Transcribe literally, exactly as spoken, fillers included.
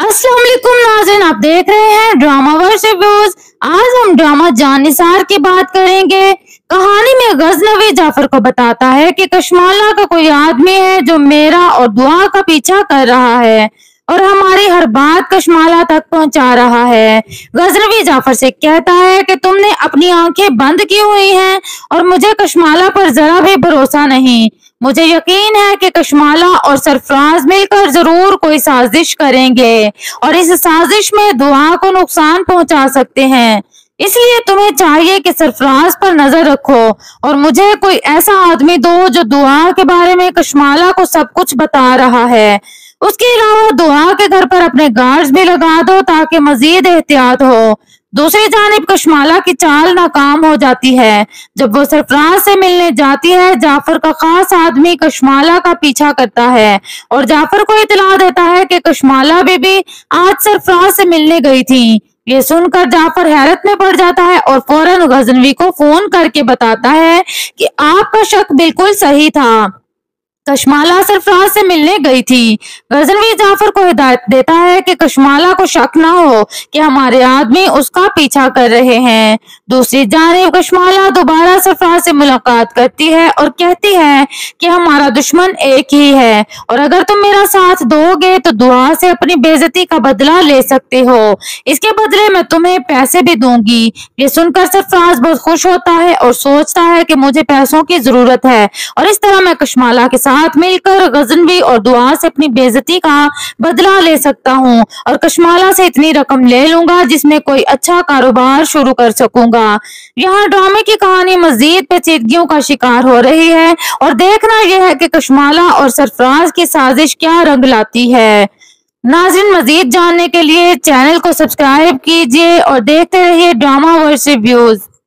अस्सलाम वालेकुम नाज़रीन, आप देख रहे हैं ड्रामा वर्स रिव्यूज। आज हम ड्रामा जान निसार की बात करेंगे। कहानी में गजनवी जाफर को बताता है कि कशमाला का कोई आदमी है जो मेरा और दुआ का पीछा कर रहा है और हमारी हर बात कशमाला तक पहुंचा रहा है। गजनवी जाफर से कहता है कि तुमने अपनी आंखें बंद की हुई हैं और मुझे कशमाला पर जरा भी भरोसा नहीं। मुझे यकीन है कि कशमाला और सरफराज मिलकर जरूर कोई साजिश करेंगे और इस साजिश में दुआ को नुकसान पहुंचा सकते हैं। इसलिए तुम्हें चाहिए कि सरफराज पर नजर रखो और मुझे कोई ऐसा आदमी दो जो दुआ के बारे में कशमाला को सब कुछ बता रहा है। उसके अलावा दुआ के घर पर अपने गार्ड्स भी लगा दो ताकि मजीद एहतियात हो। दूसरी जानिब कशमाला की चाल नाकाम हो जाती है। जब वो सरफराज से मिलने जाती है, जाफर का खास आदमी कशमाला का पीछा करता है और जाफर को इतला देता है कि कशमाला बीबी आज सरफराज से मिलने गई थी। ये सुनकर जाफर हैरत में पड़ जाता है और फौरन गजनवी को फोन करके बताता है कि आपका शक बिल्कुल सही था, कशमाला सरफराज से मिलने गई थी। गजनवी जाफर को हिदायत देता है कि कशमाला को शक ना हो कि हमारे आदमी उसका पीछा कर रहे हैं। दूसरी जानिब कशमाला दोबारा सरफराज से मुलाकात करती है और कहती है कि हमारा दुश्मन एक ही है और अगर तुम मेरा साथ दोगे तो दुआ से अपनी बेइज्जती का बदला ले सकते हो। इसके बदले में तुम्हें पैसे भी दूंगी। ये सुनकर सरफराज बहुत खुश होता है और सोचता है कि मुझे पैसों की जरूरत है और इस तरह मैं कशमाला के साथ मिलकर गजनवी और दुआ से अपनी बेइज्जती का बदला ले सकता हूँ और कशमाला से इतनी रकम ले लूंगा जिसमें कोई अच्छा कारोबार शुरू कर सकूंगा। यहाँ ड्रामे की कहानी मजीद पेचीदगियों का शिकार हो रही है और देखना यह है कि कशमाला और सरफराज की साजिश क्या रंग लाती है। नाज़रीन, मजीद जानने के लिए चैनल को सब्सक्राइब कीजिए और देखते रहिए ड्रामा वर्स रिव्यूज।